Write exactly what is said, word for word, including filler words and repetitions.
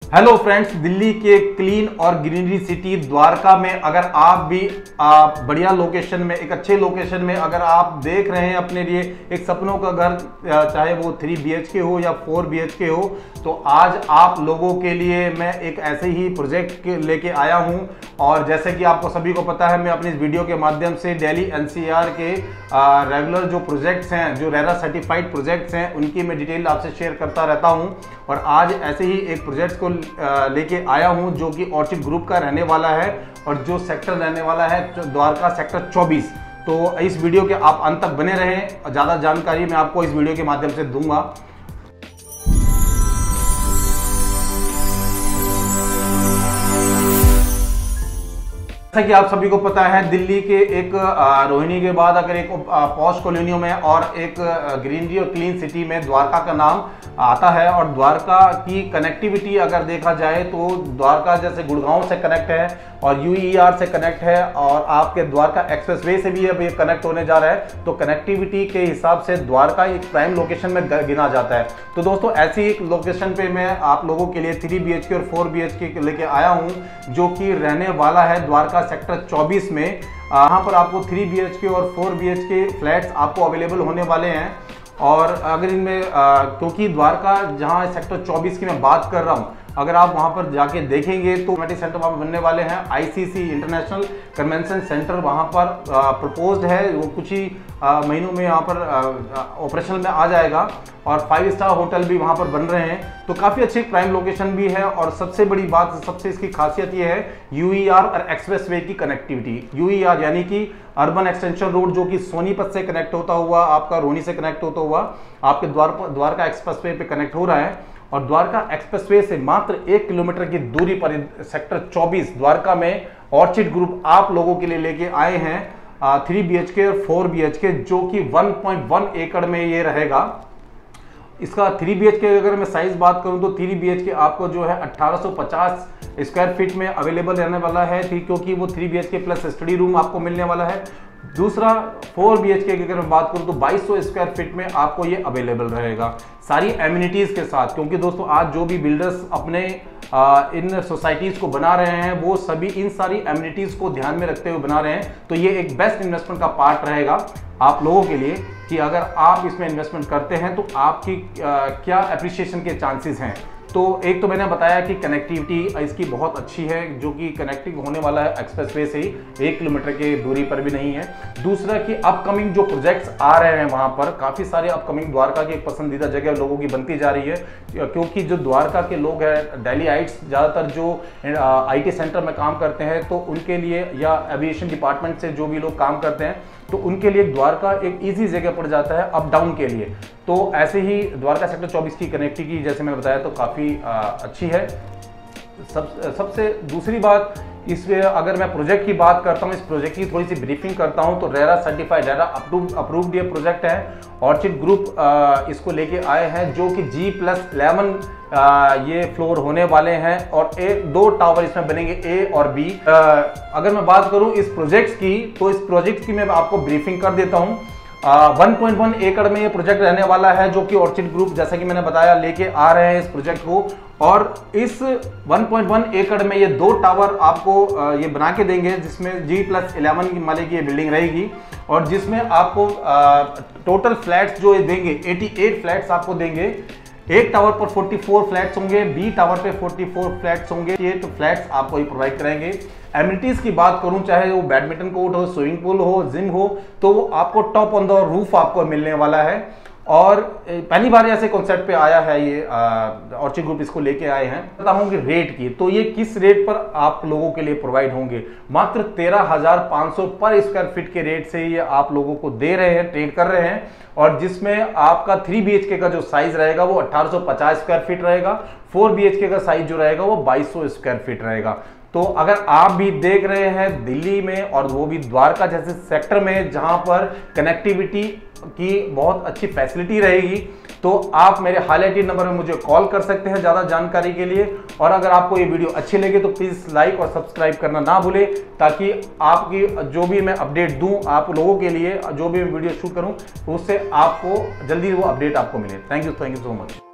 Hello friends, Delhi के clean और greenery city Dwarka में अगर आप भी आप बढ़िया लोकेशन में, एक अच्छे लोकेशन में अगर आप देख रहे हैं अपने लिए एक सपनों का घर, चाहे वो थ्री बी एच के हो या फोर बी एच के हो, तो आज आप लोगों के लिए मैं एक ऐसे ही प्रोजेक्ट लेके आया हूं। और जैसे कि आपको सभी को पता है, मैं अपनी इस वीडियो के माध्यम से दिल्ली एन सी आर के रेगुलर जो प्रोजेक्ट्स हैं, जो रेरा सर्टिफाइड प्रोजेक्ट्स हैं, उनकी मैं डिटेल आपसे शेयर करता रहता हूं। और आज ऐसे ही एक प्रोजेक्ट को लेके आया हूं जो कि ऑर्चिड ग्रुप का रहने वाला है और जो सेक्टर रहने वाला है द्वारका सेक्टर चौबीस। तो इस वीडियो के आप अंत तक बने रहें, ज़्यादा जानकारी मैं आपको इस वीडियो के माध्यम से दूंगा। जैसा कि आप सभी को पता है, दिल्ली के एक रोहिणी के बाद अगर एक पॉश कॉलोनियों में और एक ग्रीनरी और क्लीन सिटी में द्वारका का नाम आता है। और द्वारका की कनेक्टिविटी अगर देखा जाए तो द्वारका जैसे गुड़गांव से कनेक्ट है और यू ई आर से कनेक्ट है और आपके द्वारका एक्सप्रेसवे से भी अब ये कनेक्ट होने जा रहा है। तो कनेक्टिविटी के हिसाब से द्वारका एक प्राइम लोकेशन में गिना जाता है। तो दोस्तों, ऐसी एक लोकेशन पे मैं आप लोगों के लिए थ्री बी एच के और फोर बी एच के लेके आया हूँ, जो कि रहने वाला है द्वारका सेक्टर चौबीस में। यहाँ पर आपको थ्री बी एच के और four B H K flats आपको अवेलेबल होने वाले हैं। और अगर इनमें क्योंकि द्वारका जहाँ सेक्टर चौबीस की मैं बात कर रहा हूँ, अगर आप वहाँ पर जाके देखेंगे तो कम्युनिटी सेंटर वहाँ पर बनने वाले हैं। I C C international convention centre वहाँ पर प्रपोज्ड है, वो कुछ ही महीनों में यहाँ पर ऑपरेशनल में आ जाएगा। और फाइव स्टार होटल भी वहाँ पर बन रहे हैं। तो काफ़ी अच्छी प्राइम लोकेशन भी है। और सबसे बड़ी बात, सबसे इसकी खासियत ये है यू ई आर और एक्सप्रेसवे की कनेक्टिविटी। यू ई आर यानी कि अर्बन एक्सटेंशन रोड, जो कि सोनीपत से कनेक्ट होता हुआ आपका रोहिणी से कनेक्ट होता हुआ आपके द्वारका द्वारका एक्सप्रेसवे पे कनेक्ट हो रहा है। और द्वारका एक्सप्रेसवे से मात्र एक किलोमीटर की दूरी पर सेक्टर चौबीस द्वारका में ऑर्चिड ग्रुप आप लोगों के लिए लेके आए हैं थ्री बी एच के और फोर बी एच के, जो कि वन पॉइंट वन एकड़ में ये रहेगा। इसका थ्री बी एच के अगर मैं साइज बात करूं तो थ्री बी एच के आपको जो है अठारह सौ पचास स्क्वायर फीट में अवेलेबल रहने वाला है, ठीक, क्योंकि वो three B H K plus study room आपको मिलने वाला है। दूसरा फोर बी एच के की अगर मैं बात करूं तो बाईस सौ स्क्वायर फीट में आपको ये अवेलेबल रहेगा, सारी एमिनिटीज के साथ। क्योंकि दोस्तों, आज जो भी बिल्डर्स अपने आ, इन सोसाइटीज को बना रहे हैं, वो सभी इन सारी एमिनिटीज को ध्यान में रखते हुए बना रहे हैं। तो ये एक बेस्ट इन्वेस्टमेंट का पार्ट रहेगा आप लोगों के लिए कि अगर आप इसमें इन्वेस्टमेंट करते हैं तो आपकी आ, क्या अप्रिसिएशन के चांसेस हैं। तो एक तो मैंने बताया कि कनेक्टिविटी इसकी बहुत अच्छी है, जो कि कनेक्टिंग होने वाला है एक्सप्रेसवे से ही, एक किलोमीटर की दूरी पर भी नहीं है। दूसरा कि अपकमिंग जो प्रोजेक्ट्स आ रहे हैं वहाँ पर काफ़ी सारे अपकमिंग द्वारका की एक पसंदीदा जगह लोगों की बनती जा रही है। क्योंकि जो द्वारका के लोग हैं, दिल्लीइट्स ज़्यादातर जो आई टी सेंटर में काम करते हैं, तो उनके लिए या एविएशन डिपार्टमेंट से जो भी लोग काम करते हैं, तो उनके लिए द्वारका एक इजी जगह पड़ जाता है अप डाउन के लिए। तो ऐसे ही द्वारका सेक्टर चौबीस की कनेक्टिविटी जैसे मैंने बताया तो काफ़ी अच्छी है। सब सबसे दूसरी बात, इसमें अगर मैं प्रोजेक्ट की बात करता हूँ, इस प्रोजेक्ट की थोड़ी सी ब्रीफिंग करता हूँ, तो RERA certified, RERA approved approved ये प्रोजेक्ट है। ऑर्चिड ग्रुप इसको लेके आए हैं, जो कि जी प्लस इलेवन ये फ्लोर होने वाले हैं और एक दो टावर इसमें बनेंगे, ए और बी। अगर मैं बात करूं इस प्रोजेक्ट की, तो इस प्रोजेक्ट की मैं आपको ब्रीफिंग कर देता हूं। वन पॉइंट वन एकड़ में ये प्रोजेक्ट रहने वाला है, जो कि ऑर्चिड ग्रुप जैसा कि मैंने बताया लेके आ रहे हैं इस प्रोजेक्ट को। और इस वन पॉइंट वन एकड़ में ये दो टावर आपको ये बना के देंगे, जिसमें जी प्लस इलेवन की माले की ये बिल्डिंग रहेगी। और जिसमें आपको टोटल फ्लैट्स जो ये देंगे, अठासी फ्लैट्स आपको देंगे। एक टावर पर चौवालीस फ्लैट्स होंगे, बी टावर पे चौवालीस फ्लैट्स होंगे। ये तो फ्लैट्स आपको ही प्रोवाइड कराएंगे। एमिनिटीज की बात करूं, चाहे वो बैडमिंटन कोर्ट हो, स्विमिंग पूल हो, जिम हो, तो वो आपको टॉप ऑन द रूफ आपको मिलने वाला है। और पहली बार ऐसे कॉन्सेप्ट पे आया है ये ऑर्चिड ग्रुप, इसको लेके आए हैं। बताऊंगी रेट की, तो ये किस रेट पर आप लोगों के लिए प्रोवाइड होंगे। मात्र तेरह हजार पाँच सौ पर स्क्वायर फीट के रेट से ये आप लोगों को दे रहे हैं, ट्रेड कर रहे हैं। और जिसमें आपका थ्री बी एच के का जो साइज रहेगा वो अठारह सौ पचास स्क्वायर फीट रहेगा, फोर बी एच के का साइज जो रहेगा वो बाईस सौ स्क्वायर फीट रहेगा। तो अगर आप भी देख रहे हैं दिल्ली में, और वो भी द्वारका जैसे सेक्टर में जहां पर कनेक्टिविटी की बहुत अच्छी फैसिलिटी रहेगी, तो आप मेरे हाईलाइटेड नंबर में मुझे कॉल कर सकते हैं ज़्यादा जानकारी के लिए। और अगर आपको ये वीडियो अच्छी लगे तो प्लीज़ लाइक और सब्सक्राइब करना ना भूलें, ताकि आपकी जो भी मैं अपडेट दूं आप लोगों के लिए, जो भी मैं वीडियो शूट करूं, उससे आपको जल्दी वो अपडेट आपको मिले। Thank you thank you so much.